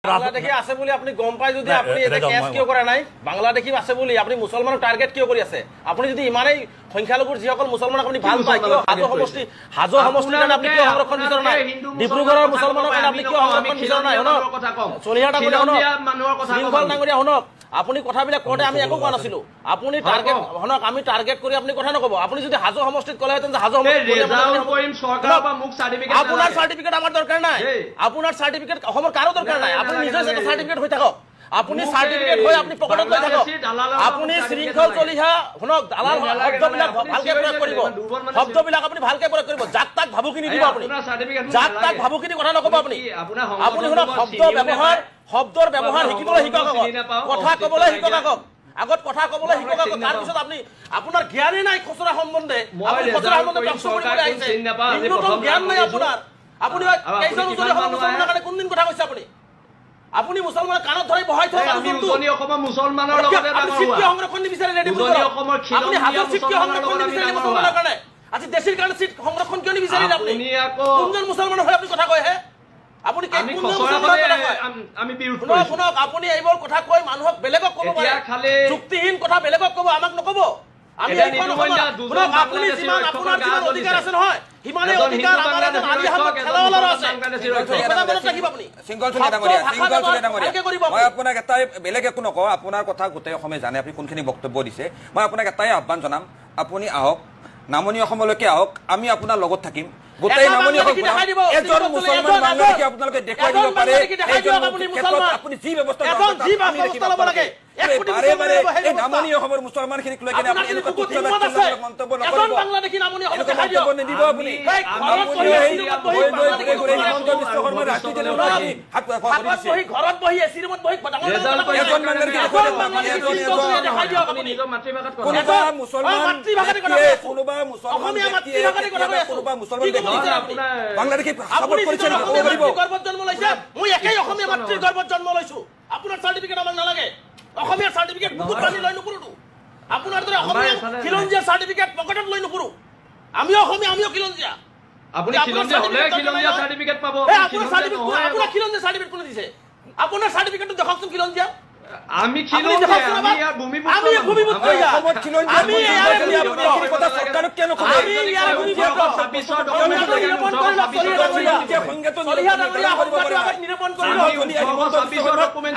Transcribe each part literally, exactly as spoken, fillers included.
বাংলাদেশী আছে বুলি আপনি গম পাই যদি আপনি এটা কেস কিয় কৰা নাই বাংলাদেশী আছে বুলি আপনি মুছলমানক টার্গেট কিয় কৰি আছে আপনি যদি ইমানেই সংখ্যালঘুৰ যিসকল মুছলমানক আপনি ভাল পায় কিয় হাজো সমষ্টি হাজো সমষ্টিৰ কাৰণে আপনি কিয় সংৰক্ষণ বিচৰা নাই ডিব্ৰুগড়ৰ মুছলমানক কাৰণে আপনি কিয় সংৰক্ষণ বিচৰা নাই শুনক চলিহাটা কৰি শুনক মানুহৰ কথা শৃংখল নাগৰিয়া শুনক আপুনি কথাবিলাক কোতে আমি একো কোৱা নাছিলো আপুনি টার্গেট হনক আমি টার্গেট কৰি আপুনি কথা নকব আপুনি যদি হাজো সমষ্টিত কলে হেতেন হাজো সমষ্টি কৰিম চৰকাৰ বা মুখ সাৰ্টিফিকেট আপোনাৰ সাৰ্টিফিকেট আমাৰ দৰকাৰ নাই আপোনাৰ সাৰ্টিফিকেট অসমৰ কাৰো দৰকাৰ নাই আপুনি নিজে এটা সাৰ্টিফিকেট হৈ থাকক আপুনি সাৰ্টিফিকেট হৈ আপুনি পকেটত লৈ থাকক আপুনি শৃংখল চলিহা হনক দালাল শব্দবিলাক ভালকে প্ৰয়োগ কৰিব শব্দবিলাক আপুনি ভালকে প্ৰয়োগ কৰিব জাক তাক ভাবুকিনি দিব আপুনি জাক তাক ভাবুকিনি কথা নকব আপুনি আপুনি হনক শব্দ ব্যৱহাৰ শব্দৰ ব্যৱহাৰ শিকিবলৈ শিকক কথা ক'বলৈ শিকক আগত কথা ক'বলৈ শিকক তাৰ পিছত আপুনি আপোনাৰ জ্ঞানই নাই খচৰা সম্বন্ধে আপুনি খচৰা সম্বন্ধে প্ৰশ্ন কৰিবলৈ আহিছে কিন্তু জ্ঞান নাই আপোনাৰ আপুনি কেইজন উজনি অসমৰ মুছলমানৰ কাৰণে কোনদিন কথা কৈছে আপুনি আপুনি মুছলমানৰ কাণত ধৰি বহাই থৈ আমি উজনি অসমৰ মুছলমানৰ লগতে ডাঙৰ শিক্ষা সংৰক্ষণ বিচাৰি ৰেডি উজনি অসমৰ আপুনি হাজাৰ শিক্ষা সংৰক্ষণ বিচাৰি মুছলমানৰ কাৰণে আজি দেশৰ কাৰণে চিট সংৰক্ষণ কিয় নিবিচাৰিলে আপুনি কোনজন মুছলমানৰ হৈ আপুনি কথা কয় হে আপুনি কি কোন মুছলমানৰ আমি বিৰোধ কৰিছো শুনক আপুনি এইবোৰ কথা কয় মানুহক বেলেগক ক'ব পাৰে যুক্তিহীন কথা বেলেগক ক'ব আমাক নক'ব আমি এই কথা আপুনি যিমান আপোনাৰ যিমান অধিকাৰ আছে নহয় হিমালয় অধিকাৰ আমাৰ এজন আলি আহমদ খেলাৱালাৰ আছে কথা মনত ৰাখিব আপুনি সিংগল চলি ডাঙৰীয়া সিংগল চলি ডাঙৰীয়া মই আপোনাক এটাই বেলেগ একো নকওঁ আপোনাৰ কথা গোটেই অসমে জানে আপুনি কোনখিনি বক্তব্য দিছে মই আপোনাক এটাই আহ্বান জনাম আপুনি আহক নামনি অসমলৈকে আহক আমি আপোনাৰ লগত থাকিম গোটেই নামনি অসম এজন মুছলমান বাংলাদেশী আপোনালোকে দেখুৱাই দিব পাৰে এজন আপুনি মুছলমান আপুনি যি ব্যৱস্থা এখন যি ব্যৱস্থা ল'ব লাগে বাৰে বাৰে এই নামনি অসমৰ মুছলমানখিনিক লৈ কিনে আপুনি এনেকুৱা তুচ্ছ মন্তব্য নকৰিব এজন বাংলাদেশী নামনি অসম দেখাই দিয়ক নিদিব আপুনি ঘৰত বহি এচি ৰুমত বহি এজন বাংলাদেশী দেখাই দিয়ক আপুনি নিজৰ মাতৃভাষাত কোনোবা মুছলমান মাতৃভাষাত কথা কোনোবা মুছলমান অসমীয়া মাতৃভাষাত কথা কোনোবা মুছলমান বাংলাদেশী সাপোর্ট কৰিছে গৰ্ভত জন্ম লৈছে মই একেই অসমীয়া মাতৃৰ গৰ্ভত জন্ম লৈছো আপোনাৰ সাৰ্টিফিকেট আমাক নালাগে অসমীয়া সাৰ্টিফিকেট বুকুত বান্ধি লৈ নুপুৰো আপোনাৰ দৰে অসমীয়া খিলঞ্জিয়া সাৰ্টিফিকেট পকেটত লৈ নুপুৰো আমিও অসমীয়া আমিও খিলঞ্জিয়া আপুনি খিলঞ্জিয়া হলে খিলঞ্জিয়া সাৰ্টিফিকেট পাব আপোনাৰ সাৰ্টিফিকেট আপোনাৰ খিলঞ্জিয়া সাৰ্টিফিকেট কোনে দিছে আপোনাৰ সাৰ্টিফিকেটটো দেখাওকচোন খিলঞ্জিয়া আমি খিলঞ্জিয়া আমি ইয়াৰ ভূমিপুত্ৰ আমি ভূমিপুত্ৰ অসমত খিলঞ্জিয়া আমি ইয়াৰ ভূমিপুত্ৰ কথা চৰকাৰক কিয় নকয় আমি ইয়াৰ ভূমিপুত্ৰ ছাব্বিছৰ ডকুমেণ্ট নিৰূপণ কৰিলো চলিহা ডাঙৰীয়া সংগঠনটো আমাক নিৰূপণ কৰিলো ছাব্বিছৰ ডকুমেণ্ট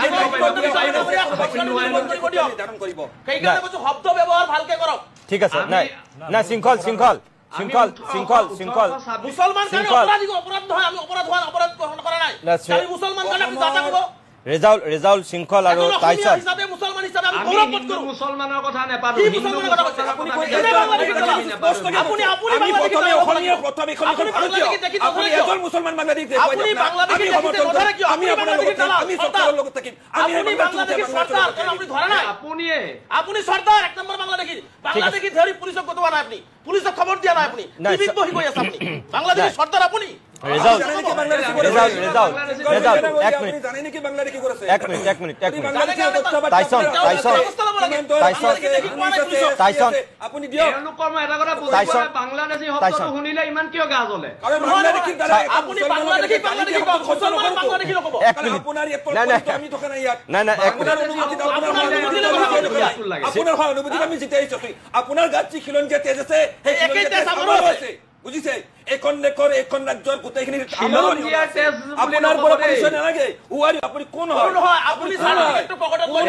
নিৰ্ধাৰণ কৰিব সেইকাৰণে কৈছো শব্দ ব্যৱহাৰ ভালকে কৰক ঠিক আছে নাই না শৃংখল শৃংখল শৃংখল শৃংখল শৃংখল মুছলমান কাৰণে অপৰাধী অপৰাধ নহয় আমি অপৰাধ হোৱা অপৰাধ কৰা নাই আমি মুছলমান কাৰণে আমি দাতা ক'ব ৰেজাউল ৰেজাউল শৃংখল আৰু টাইছন হিচাপে মুছলমান হিচাপে আমি গৌৰৱ বোধ কৰো মুছলমানৰ কথা নেপালো কি মুছলমানৰ কথা কৈছে আপুনি আপুনি আপুনি আমি প্ৰথমে অসমীয়া প্ৰথমে এখন আপুনি এজন মুছলমান বাংলাদেশী আপুনি বাংলাদেশী ধৰে কিয় আমি আপোনাৰ লগত আমি চৰকাৰৰ লগত থাকিম আমি বাংলাদেশী চৰকাৰ কাৰণ আপুনি ধৰা নাই আপুনি আপুনি চৰকাৰ এক নম্বৰ বাংলাদেশী বাংলাদেশী ধৰি পুলিচক গতোৱা নাই আপুনি পুলিচক খবৰ দিয়া নাই আপুনি টিভিত বহি গৈ আছে আপুনি বাংলাদেশী চৰকাৰ আপুনি ৰেজাউল ৰেজাউল ৰেজাউল ৰেজাউল এক মিনিট জানে নেকি বাংলাদেশী কৰিছে এক মিনিট এক মিনিট এক minute Tyson Tyson Tyson Tyson আপুনি দিয়ক তেওঁলোকৰ মই এটা কথা বুজিছো বাংলাদেশী শব্দটো শুনিলে ইমান কিয় গা জ্বলে কাৰণ বাংলাদেশী আপুনি বাংলাদেশী বাংলাদেশী মুছলমান বাংলাদেশী নকব এক মিনিট আপোনাৰ এই পইণ্ট আমি থকা নাই ইয়াত নাই নাই এক মিনিট আপোনাৰ অনুমতি আমি জিতাইছো আপোনাৰ গাত যি খিলঞ্জিয়া তেজ আছে সেই খিলঞ্জিয়া আছে বুজিছে এখন দেশৰ এখন ৰাজ্যৰ গোটেইখিনি আপোনাৰ পৰা পৰিচয় নালাগে হুৱাৰি আপুনি কোন হয় আপুনি সাৰ্টিফিকেটটো পকেটত লৈ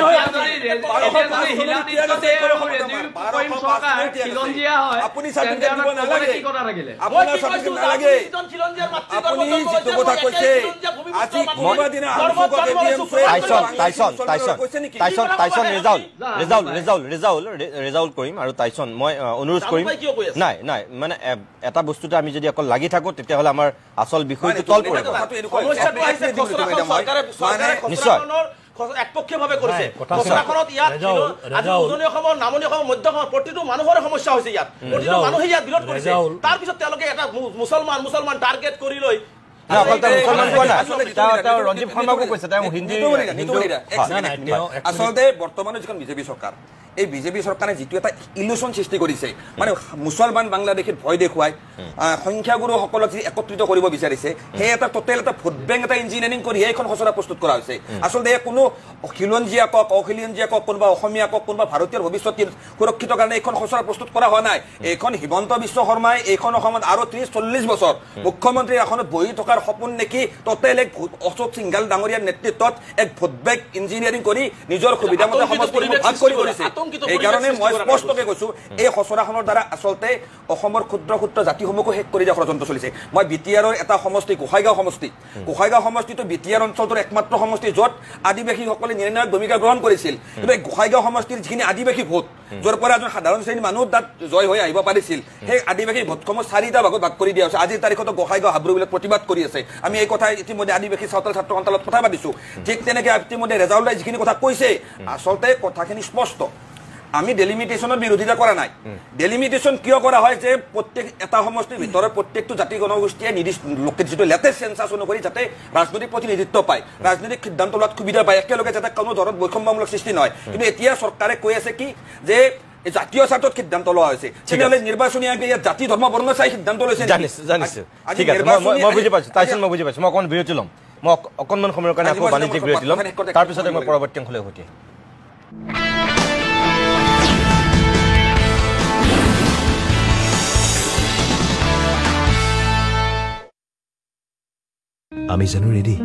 আপুনি সাৰ্টিফিকেট দিব নালাগে আপোনাৰ সাৰ্টিফিকেট নালাগে আপুনি যিটো কথা কৈছে আজি কোনোবা দিনা Tyson Tyson Tyson Tyson Tyson Rezaul Rezaul Rezaul Rezaul Rezaul Karim আৰু টাইছন মই অনুৰোধ কৰিম নাই নাই মানে এটা বস্তুতে আমি যদি অকল লাগি থাকো তেতিয়াহ'লে আমাৰ আচল বিষয়টো তল পৰিব নিশ্চয় একপক্ষীয়ভাৱে কৰিছে কথাখনত ইয়াত আজি উজনি অসমৰ নামনি অসমৰ মধ্য অসমৰ প্ৰতিটো মানুহৰ সমস্যা হৈছে ইয়াত প্ৰতিটো মানুহে ইয়াত বিৰোধ কৰিছে তাৰ পিছত তেওঁলোকে এটা মুছলমান মুছলমান টাৰ্গেট কৰি লৈ আচলতে বৰ্তমানৰ যিখন বিজেপি চৰকাৰ এই বিজেপি চৰকাৰে যিটো এটা ইলুশন সৃষ্টি কৰিছে মানে মুছলমান বাংলাদেশীত ভয় দেখুৱাই সংখ্যাগুৰুসকলক যি একত্ৰিত কৰিব বিচাৰিছে সেই এটা টোটেল এটা ভোট বেংক এটা ইঞ্জিনিয়াৰিং কৰি এইখন খচৰা প্ৰস্তুত কৰা হৈছে আচলতে কোনো খিলঞ্জীয়া কক অখিলঞ্জীয়া কক কোনোবা অসমীয়া কক কোনোবা ভাৰতীয় ভৱিষ্যত সুৰক্ষিত কাৰণে এইখন খচৰা প্ৰস্তুত কৰা হোৱা নাই এইখন হিমন্ত বিশ্ব শৰ্মাই এইখন অসমত আৰু ত্ৰিশ চল্লিশ বছৰ মুখ্যমন্ত্ৰী আসনত বহি থকাৰ সপোন নেকি টোটেল এক অশোক সিংঘাল ডাঙৰীয়াৰ নেতৃত্বত এক ভোট বেংক ইঞ্জিনিয়াৰিং কৰি নিজৰ সুবিধা মতে সমষ্টিসমূহ ভাগ কৰি কৰিছে এইকাৰণে মই স্পষ্টকৈ কৈছো এই খচৰাখনৰ দ্বাৰা আচলতে অসমৰ ক্ষুদ্ৰ ক্ষুদ্ৰ জাতিসমূহকো শেষ কৰি দিয়া ষড়যন্ত্ৰ চলিছে মই বি টি আৰৰ এটা সমষ্টি গোসাইগাঁও সমষ্টি গোসাইগাঁও সমষ্টিটো বি টি আৰ অঞ্চলটোৰ একমাত্ৰ সমষ্টি য'ত আদিবাসীসকলে নিৰ্ণায়ক ভূমিকা গ্ৰহণ কৰিছিল কিন্তু এই গোসাইগাঁও সমষ্টিৰ যিখিনি আদিবাসী ভোট য'ৰ পৰা এজন সাধাৰণ শ্ৰেণীৰ মানুহ তাত জয় হৈ আহিব পাৰিছিল সেই আদিবাসী ভোটসমূহ চাৰিটা ভাগত ভাগ কৰি দিয়া হৈছে আজিৰ তাৰিখতো গোসাইগাঁও হাবৰুবিলাক প্ৰতিবাদ কৰি আছে আমি এই কথা ইতিমধ্যে আদিবাসী চাওতাল ছাত্ৰ সন্থালত কথা পাতিছো ঠিক তেনেকৈ ইতিমধ্যে ৰেজাউল্লাই যিখিনি কথা কৈছে আচলতে কথাখিনি স্পষ্ট আমি ডেলিমিটেশ্যনৰ বিৰোধিতা কৰা নাই ডেলিমিটেশ্যন কিয় কৰা হয় যে প্ৰত্যেক এটা সমষ্টিৰ ভিতৰত প্ৰত্যেকটো জাতি জনগোষ্ঠীয়ে নিৰ্দিষ্ট যিটো লেটেষ্ট চেঞ্চাছ অনুসৰি যাতে ৰাজনৈতিক প্ৰতিনিধিত্ব পায় ৰাজনৈতিক সিদ্ধান্ত লোৱাত সুবিধা পায় একেলগে যাতে কোনো ধৰণত বৈষম্যমূলক সৃষ্টি নহয় কিন্তু এতিয়া চৰকাৰে কৈ আছে কি যে জাতীয় স্বাৰ্থত সিদ্ধান্ত লোৱা হৈছে তেনেহ'লে নিৰ্বাচনী আয়োগে ইয়াত জাতি ধৰ্ম বৰ্ণ চাই সিদ্ধান্ত লৈছে জানিছো জানিছো ঠিক আছে মই বুজি পাইছো টাইচন মই বুজি পাইছো মই অকণমান বিৰতি ল'ম মই অকণমান সময়ৰ কাৰণে আকৌ বাণিজ্যিক বিৰতি ল'ম তাৰপিছতে মই পৰৱৰ্তী অংশলৈ উভতি আমি জানো ৰেডি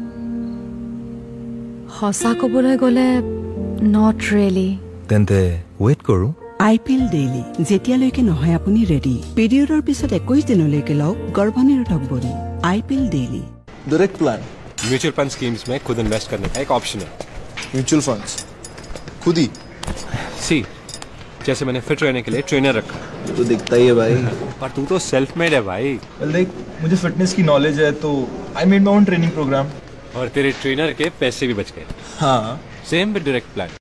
সঁচা ক'বলৈ গ'লে নট ৰিয়েলি তেন্তে ৱেইট কৰোঁ আই পি এল ডেইলি যেতিয়ালৈকে নহয় আপুনি ৰেডি পিৰিয়ডৰ পিছত একৈশ দিনলৈকে লওক গৰ্ভনিৰোধক বড়ি I P L daily direct plan mutual fund schemes में खुद इन्वेस्ट करने का एक ऑप्शन है म्यूचुअल फंड्स खुद ही सी जैसे मैंने फिट रहने के लिए ट्रेनर रखा तो दिखता ही है भाई पर तू तो सेल्फ मेड है भाई देख मुझे फिटनेस की नॉलेज है तो I made my own training program और तेरे ट्रेनर के पैसे भी बच गए हाँ सेम विद डायरेक्ट प्लान